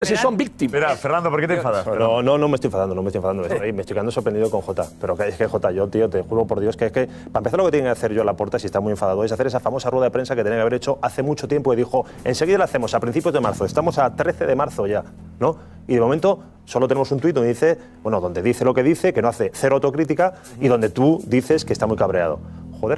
Si son víctimas. Mira, Fernando, ¿por qué te enfadas? No me estoy enfadando, me estoy quedando sorprendido con Jota. Pero es que Jota, yo, tío, te juro por Dios que es que, para empezar, lo que tiene que hacer yo Laporta, si está muy enfadado, es hacer esa famosa rueda de prensa que tenía que haber hecho hace mucho tiempo y dijo, enseguida la hacemos a principios de marzo, estamos a 13 de marzo ya, ¿no? Y de momento solo tenemos un tuit donde dice, bueno, donde dice lo que dice, que no hace cero autocrítica y donde tú dices que está muy cabreado. Joder.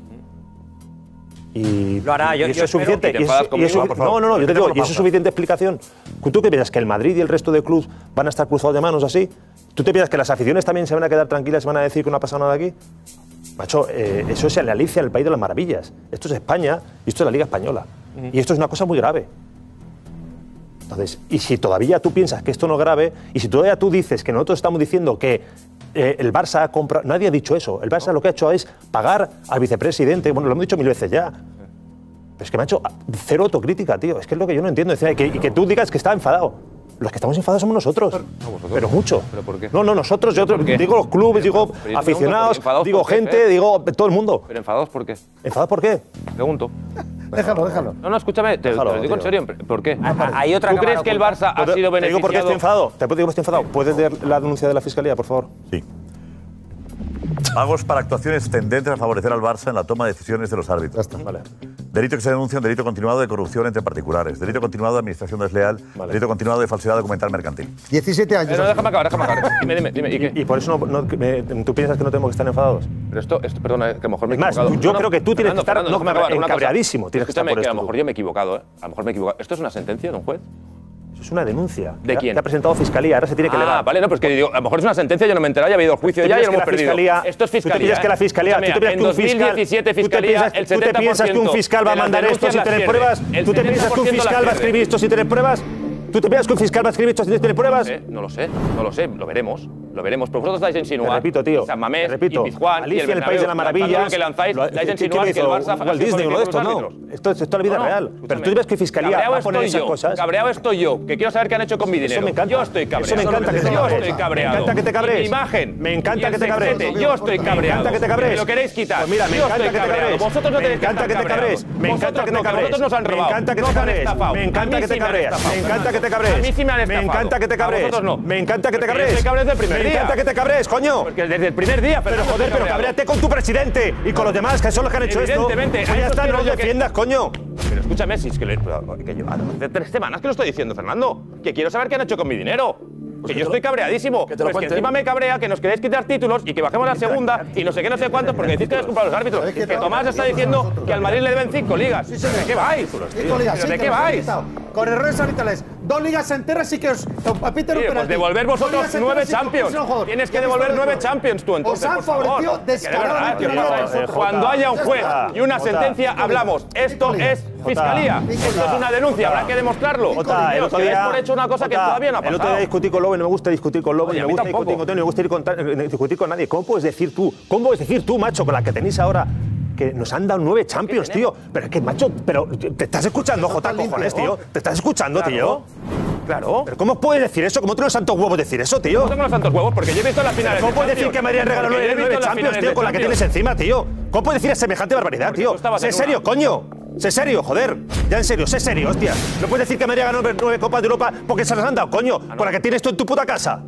Y lo hará, y eso es suficiente. Y No, yo te digo, ¿y eso es suficiente explicación? ¿Tú qué piensas? ¿Que el Madrid y el resto de clubes van a estar cruzados de manos así? ¿Tú te piensas que las aficiones también se van a quedar tranquilas y van a decir que no ha pasado nada aquí? Macho, eso es la Alicia, el país de las maravillas. Esto es España y esto es la Liga Española. Y esto es una cosa muy grave. Entonces, y si todavía tú piensas que esto no es grave, y si todavía tú dices que nosotros estamos diciendo que el Barça ha comprado... Nadie ha dicho eso. El Barça lo que ha hecho es pagar al vicepresidente. Bueno, lo hemos dicho 1000 veces ya. Pero es que me ha hecho cero autocrítica, tío. Es que es lo que yo no entiendo. Y que tú digas que está enfadado. Los que estamos enfadados somos nosotros. Pero mucho. ¿Pero por qué? No, nosotros. Yo digo los clubes, digo aficionados, digo gente, digo todo el mundo. ¿Pero enfadados por qué? ¿Enfadados por qué? Pregunto. Déjalo. No, escúchame, te lo digo en serio. ¿Por qué? Hay otra ¿Tú crees que el Barça ha sido beneficiado? Te digo por qué estoy enfadado. Te digo por qué estoy enfadado. ¿Puedes leer la denuncia de la Fiscalía, por favor? Sí. Pagos para actuaciones tendentes a favorecer al Barça en la toma de decisiones de los árbitros. Vale. Delito que se denuncia un delito continuado de corrupción entre particulares. Delito continuado de administración desleal. Delito continuado de falsedad documental mercantil. 17 años. No, déjame acabar. Dime. ¿Y qué? Y por eso tú piensas que no tenemos que estar enfadados. Pero esto perdona, que a lo mejor me he Es más, equivocado. yo creo que tú tienes que estar encabreadísimo. Tienes que estar Escúchame, por que a esto. lo mejor yo me he equivocado, ¿eh? A lo mejor me he equivocado. ¿Esto es una sentencia de un juez? Eso es una denuncia. ¿De quién? Que ha presentado Fiscalía, ahora se tiene que elevar. Vale, no, pues que digo, a lo mejor es una sentencia, yo no me he enterado, ya ha habido juicio ya y lo hemos perdido. Esto es Fiscalía. ¿Tú te piensas que la Fiscalía, Escúchame, tú te piensas en 2017 Fiscalía, el 70% ¿tú te piensas que un fiscal va a mandar esto sin tener pruebas? ¿Tú te piensas que un fiscal va a escribir esto sin tener pruebas? ¿Tú te piensas que un fiscal va a escribir esto sin tener pruebas? No lo sé, lo veremos. Pero vosotros estáis insinuando. Te repito, tío. San Mamés, y Pizjuán, Alicia, y el el país de las maravillas. que lanzáis, dais a insinuar que el Barça Walt Disney, uno de estos, no. Esto es la vida real. Pero tú ves que Fiscalía va a poner esas cosas. Cabreado estoy yo, que quiero saber qué han hecho con mi dinero. Eso me encanta. Yo estoy cabreado. Eso me encanta que te cabrees. Yo estoy cabreado. Me encanta que te cabrees. Y mi imagen. Me encanta que te cabrees. Yo estoy cabreado. Me encanta que te cabrees. Me lo queréis quitar. Pues mira, me encanta que te cabrees. Vosotros no tenéis que estar cabreados. Me encanta que te cabrees. Vosotros nos han robado. Me encanta que te cabrees. Me encanta que te cabrees. Me encanta que te cabrees. A mí sí me han estafado. Me encanta que te cabrees. A vosotros no. Me encanta que te Porque cabrees. yo estoy cabreado desde el primer Me día. encanta que te cabrees, coño. Porque desde el primer día. Pero joder, pero cabréate con tu presidente y con los demás, que son los que han hecho esto. Evidentemente. Pues ya está, no lo defiendas, coño. Pero escúchame, si es que hace 3 semanas que lo estoy diciendo, Fernando. Que quiero saber qué han hecho con mi dinero. Que yo estoy cabreadísimo. Que te lo Pues que cuente. encima me cabrea que nos queréis quitar títulos y que bajemos a la segunda y no sé qué, no sé cuántos, porque decís que habéis comprado los árbitros. Que Tomás está diciendo que al Madrid le deben 5 ligas. ¿De qué vais? ¿De qué vais? Con errores arbitrales. 2 ligas enteras y que os piten un Pues penalti. devolver vosotros 2 ligas 9 enteras y que os Champions. pisen un jugador. Tienes que ¿Qué devolver habéis 9 hecho? Champions tú, entonces. Os han por favor. favorecido Que de descaradamente. verdad, cuando haya un juez y una sentencia, hablamos. Esto es Fiscalía. Esto es una denuncia, habrá que demostrarlo. El otro Que día dais por hecho una cosa que todavía no ha El otro pasado. día discutí con Lobo y no me gusta discutir con Lobo, Oye, y a me mí gusta tampoco. discutir con Tony, no me gusta discutir con nadie. ¿Cómo puedes decir tú, macho, con la que tenéis ahora, que nos han dado 9 Champions, tío? Pero es que, macho, pero ¿te estás escuchando, Jota, cojones, tío? ¿Te estás escuchando, tío? Claro. ¿Pero cómo puedes decir eso? ¿Cómo tienes santos huevos decir eso, tío? No tengo los santos huevos porque yo he visto las finales. ¿Cómo puedes decir que María regaló 9 Champions, tío, con la que tienes encima, tío? ¿Cómo puedes decir semejante barbaridad, tío? Sé serio, coño. Sé serio, joder. Ya en serio, sé serio, hostia. No puedes decir que María ganó 9 Copas de Europa porque se las han dado, coño. Con la que tienes tú en tu puta casa.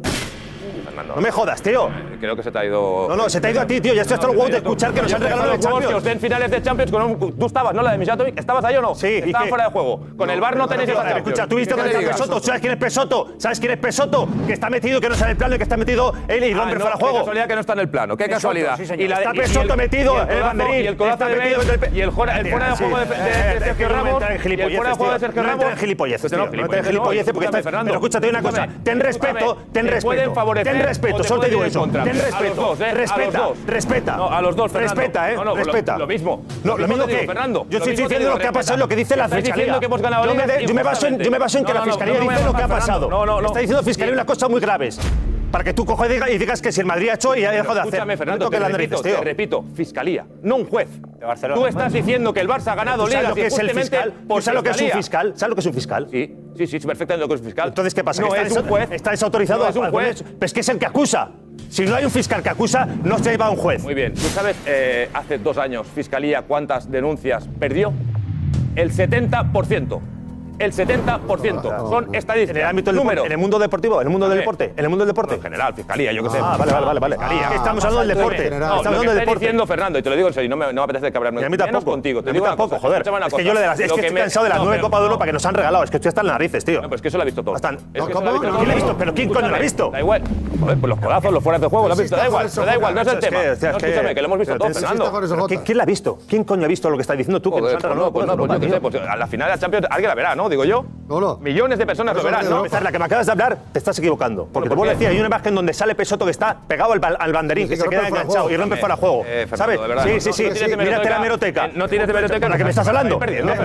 No me jodas, tío. Creo que se te ha ido. No, se te ha ido a ti, tío. Ya estoy hasta los huevos de escuchar que nos han regalado 9 Que os Champions. den finales de Champions con un. Tú estabas, ¿no? La de Mijatovic. ¿Estabas ahí o no? Sí, ¿y Estaba qué? fuera de juego. Con el VAR no tenéis esa Champions. Escucha, ¿tú viste dónde está Pesoto? ¿Sabes quién es Pesoto? ¿Sabes quién es Pesoto? Que está metido, que no sale el plano y que está metido él y el hombre fuera de Qué juego. casualidad que no está en el plano. Qué Pesoto, casualidad. sí, señor. Está Pesoto metido en el banderín. Y el codazo Está de metido Bale, en el y el fuera de juego de Sergio Ramos. Y el fuera de juego de Sergio No Ramos. entra en gilipolleces, tío. No, No entra en gilipolleces porque está. Pero escúchate una cosa. Ten respeto, ten respeto. Ten respeto, solo te digo eso. Ten respeto. Respeta. No, a los dos, Fernando. Respeta, No, respeta. Lo mismo. No, lo mismo te digo, que. Fernando. Yo estoy diciendo lo que ha pasado, lo que dice la Estáis Fiscalía. diciendo que hemos ganado ligas Yo me baso en que la Fiscalía dice lo que ha pasado. No. Está diciendo Fiscalía unas cosas muy graves. Para que tú cojas y digas que si el Madrid ha hecho y ha dejado de hacer. Escúchame, Fernando, te repito, Fiscalía, no un juez. Tú estás diciendo que el Barça ha ganado ¿Tú sabes ligas lo que es el injustamente fiscal? por ¿Tú sabes lo que es un Fiscalía. fiscal? ¿Sabes lo que es un fiscal? Sí, perfectamente lo que es un fiscal. Entonces, ¿qué pasa? No ¿Que es un juez. ¿Está desautorizado? No es un juez. Pues que es el que acusa. Si no hay un fiscal que acusa, no se va a un juez. Muy bien. ¿Tú sabes hace 2 años Fiscalía cuántas denuncias perdió? El 70%. el 70%. Son estadísticas. En el ámbito del números. en el mundo deportivo, en el mundo del deporte, en el mundo del deporte. En general, fiscalía, yo qué sé. Ah, vale. Estamos hablando del deporte. Estamos hablando del deporte. Diciendo, Fernando, y te lo digo en serio, no me apetece cabrearme. Y a mí tampoco. Contigo. A mí tampoco, joder. Es que yo es que estoy cansado de las 9 Copas de Europa que nos han regalado. Es que estoy hasta las narices, tío. No, pero es que eso lo ha visto todo. ¿Quién lo ha visto? ¿Pero quién coño lo ha visto? Da igual. Joder, pues los codazos, los fueras de juego, lo has visto. Da igual, no es el tema. Escúchame, que lo hemos visto todo, Fernando. ¿Quién lo ha visto? ¿Quién coño ha visto lo que está diciendo tú? Que nos han regalado. Pues yo qué sé, pues a la final de la Champions alguien la verá, ¿no? Digo yo. Millones de personas lo verán, ¿no? La que me acabas de hablar, te estás equivocando. Porque te vuelvo a decir, hay una imagen donde sale Pesoto que está pegado al banderín, que se queda enganchado y rompe fuera de juego. ¿Sabes? Sí. Mírate la hemeroteca. No tienes de hemeroteca. ¿La que me estás hablando?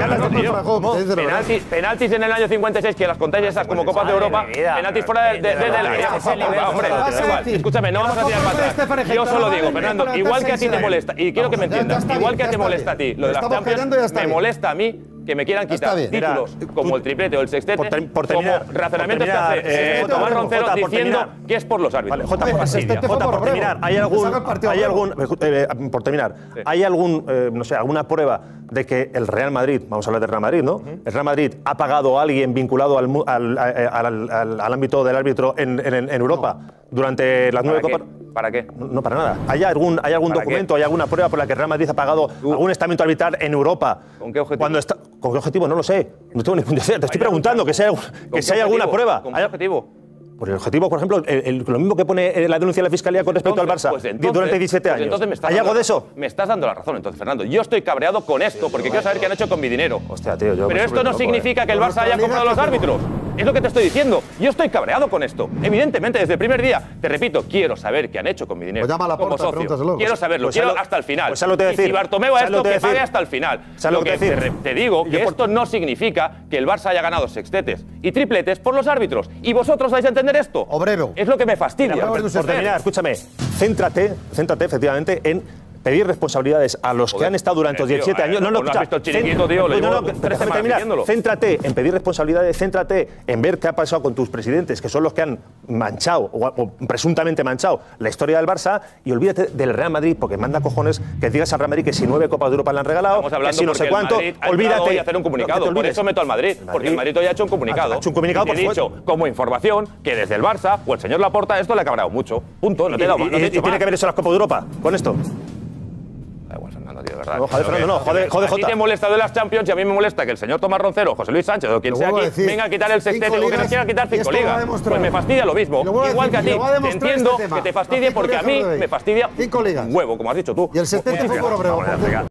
Penaltis en el año 56, que las contáis esas como Copas de Europa. Penaltis fuera del área. Hombre, escúchame, no vamos a tirar para atrás. Yo solo digo, Fernando, igual que a ti te molesta, y quiero que me entiendas, igual que a ti te molesta a ti lo de las Champions, me molesta a mí que me quieran quitar títulos como el triplete o el sextete, como razonamientos que hace Tomás Roncero diciendo que es por los árbitros. Jota, por terminar, ¿hay alguna prueba de que el Real Madrid, vamos a hablar del Real Madrid, ¿no? El Real Madrid ha pagado a alguien vinculado al ámbito del árbitro en Europa durante las 9 Copas? ¿Para qué? No, para nada. ¿Hay algún documento, hay alguna prueba por la que el Real Madrid ha pagado algún estamento arbitral en Europa? ¿Con qué objetivo? ¿Con qué objetivo? No lo sé. No tengo ni punto de idea. Te estoy preguntando que si hay alguna prueba. ¿Con qué objetivo? Por el objetivo, por ejemplo, lo mismo que pone la denuncia de la Fiscalía con respecto al Barça durante 17 años. ¿Hay algo de eso? Me estás dando la razón, entonces, Fernando. Yo estoy cabreado con esto porque quiero saber qué han hecho con mi dinero. Hostia, tío, pero esto no significa que el Barça haya comprado a los árbitros. Es lo que te estoy diciendo. Yo estoy cabreado con esto. Evidentemente, desde el primer día, te repito, quiero saber qué han hecho con mi dinero. Pues llama a la como puerta, socio. Quiero saberlo, quiero hasta el final. Pues lo te decir. Y si Bartomeu a esto, que pague hasta el final. Lo que te digo que esto no significa que el Barça haya ganado sextetes y tripletes por los árbitros. ¿Y vosotros vais a entender esto? Obrero. Es lo que me fastidia. Por terminar, escúchame, céntrate efectivamente en pedir responsabilidades a los que han estado durante 17 años. No has visto el chiringuito, tío. Déjame terminar. Céntrate en pedir responsabilidades, céntrate en ver qué ha pasado con tus presidentes, que son los que han manchado, o presuntamente manchado, la historia del Barça, y olvídate del Real Madrid, porque manda cojones que digas al Real Madrid que si 9 Copas de Europa le han regalado, que si no sé cuánto, olvídate. Y hacer un comunicado. Por eso meto al Madrid, porque el Madrid hoy ha hecho un comunicado. Ha hecho un comunicado, por dicho, como información, que desde el Barça o el señor Laporta esto le ha cabreado mucho. Punto. No te he dado más. ¿Y tiene que ver eso las Copas de Europa con esto? Tío, de verdad. No, joder, Fernando, no, joder, A ti te molesta de las Champions y a mí me molesta que el señor Tomás Roncero, José Luis Sánchez o quien sea aquí venga a quitar el sextete o que nos quiera quitar 5 ligas. Pues me fastidia lo mismo. Igual que a ti. Te entiendo que te fastidie porque a mí me fastidia un huevo, como has dicho tú. Y el sextete fue por Obrego.